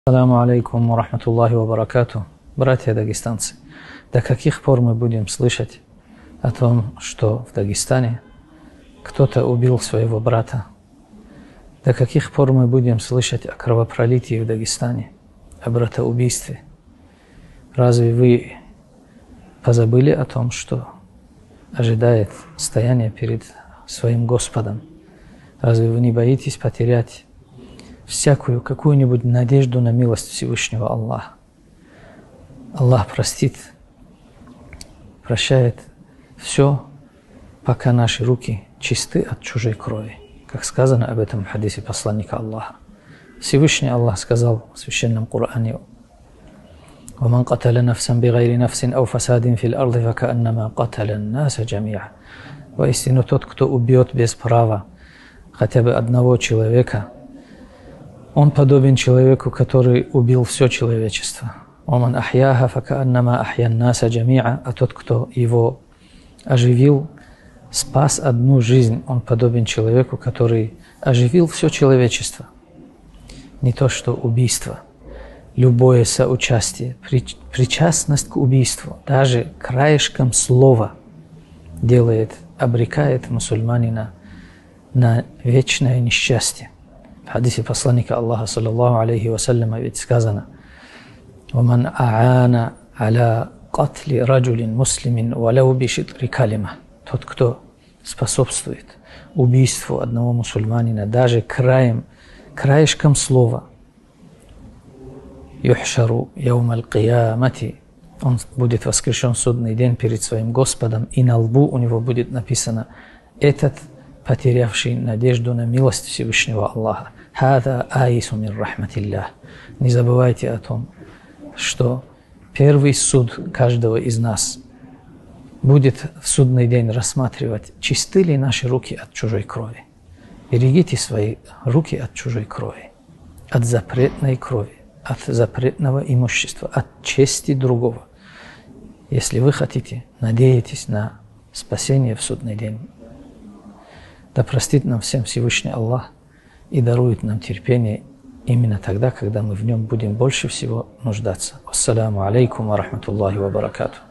Ассаламу алейкум ва рахматуллахи ва баракату. Братья дагестанцы, до каких пор мы будем слышать о том, что в Дагестане кто-то убил своего брата? До каких пор мы будем слышать о кровопролитии в Дагестане, о братоубийстве? Разве вы позабыли о том, что ожидает стояние перед своим Господом? Разве вы не боитесь потерять всякую какую-нибудь надежду на милость Всевышнего Аллаха? Аллах простит, прощает все, пока наши руки чисты от чужой крови, как сказано об этом в хадисе посланника Аллаха. Всевышний Аллах сказал в священном Коране: وَمَنْ قَتَلَ نَفْسًا بِغَيْرِ نَفْسٍ أَوْ فَسَادٍ فِي الْأَرْضِ فَكَأَنَّمَا قَتَلَ النَّاسَ جَمِيعًا. Воистину тот, кто убьет без права хотя бы одного человека, он подобен человеку, который убил все человечество. وَمَنْ أَحْيَاهَا فَكَأَنَّمَا أَحْيَا النَّاسَ جَمِيعًا. А тот, кто его оживил, спас одну жизнь, он подобен человеку, который оживил все человечество. Не то что убийство. Любое соучастие, причастность к убийству, даже краешком слова обрекает мусульманина на вечное несчастье. В хадисе посланника Аллаха, саллаллаху алейхи вассаляма, ведь сказано: وَمَنْ أَعَانَ عَلَى قَتْلِ رَجُلٍ مُسْلِمٍ وَلَوْ بِشِطْرِ كَلِمَةٍ. Тот, кто способствует убийству одного мусульманина даже краешком слова, يُحْشَرُ يَوْمَ الْقِيَامَةِ, он будет воскрешен в судный день перед своим Господом, и на лбу у него будет написано: этот, потерявший надежду на милость Всевышнего Аллаха. «Хада аису мин рахматиллях». Не забывайте о том, что первый суд каждого из нас будет в судный день рассматривать, чисты ли наши руки от чужой крови. Берегите свои руки от чужой крови, от запретной крови, от запретного имущества, от чести другого. Если вы хотите, надеетесь на спасение в судный день. Да простит нам всем Всевышний Аллах и дарует нам терпение именно тогда, когда мы в нем будем больше всего нуждаться. Ассаламу алейкум ва рахматуллахи ва баракату.